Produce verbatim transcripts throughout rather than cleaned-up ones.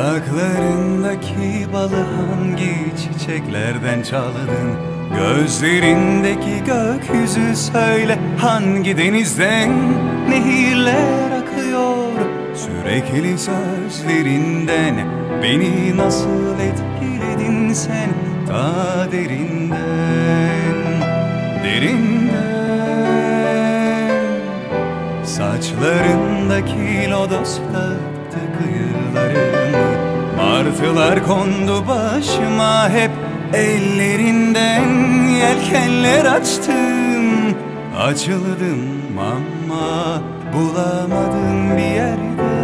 Dudaklarındaki balı hangi çiçeklerden çaldın? Gözlerindeki gökyüzü söyle, hangi denizden nehirler akıyor? Sürekli sözlerinden beni nasıl etkiledin sen, ta derinden, derinden. Saçlarındaki lodos'ta kıyılarımı martılar kondu başıma hep. Ellerinden yelkenler açtım, açıldım ama bulamadım bir yerde.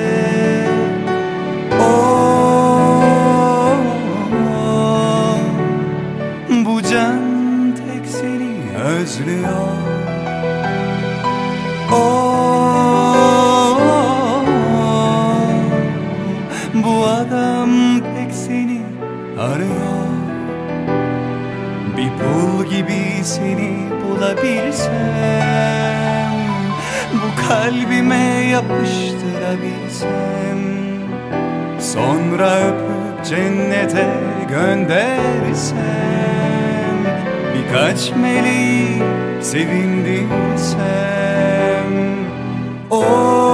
Oh, oh, bu can tek seni özlüyor. Oh, bu adam tek seni arıyor. Bir pul gibi seni bulabilsem, bu kalbime yapıştırabilsem, sonra öpüp cennete göndersem, birkaç meleği sevindirsem. Oh,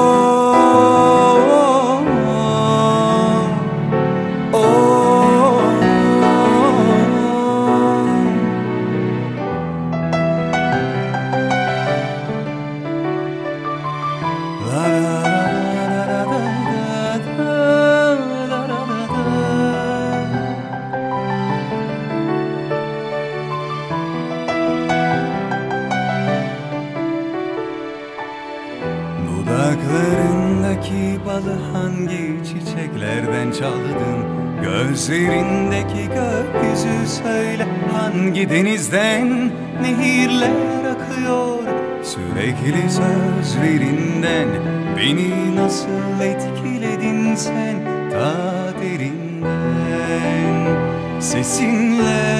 dudaklarındaki balı hangi çiçeklerden çaldın? Gözlerindeki gökyüzü söyle, hangi denizden nehirler akıyor? Sürekli sözlerinden beni nasıl etkiledin sen, ta derinden. Sesinle,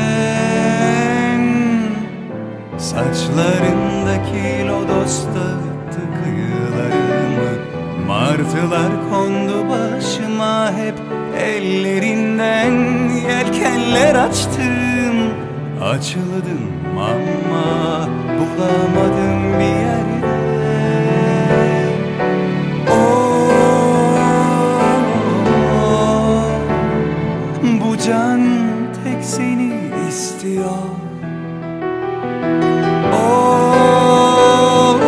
saçlarındaki lodos'ta kıyılarımı martılar kondu başıma hep. Ellerinden yelkenler açtım, açıldım ama bulamadım bir yerde. Oh, bu can tek seni istiyor. Oh,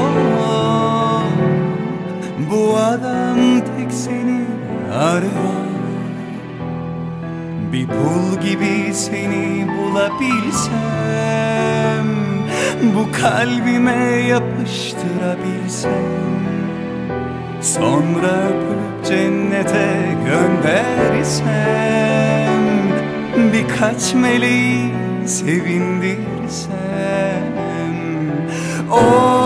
bu adam tek seni arıyor. Bir pul gibi seni bulabilsem, bu kalbime yapıştırabilsem, sonra öpüp cennete göndersem, birkaç meleği sevindirsem. Oh,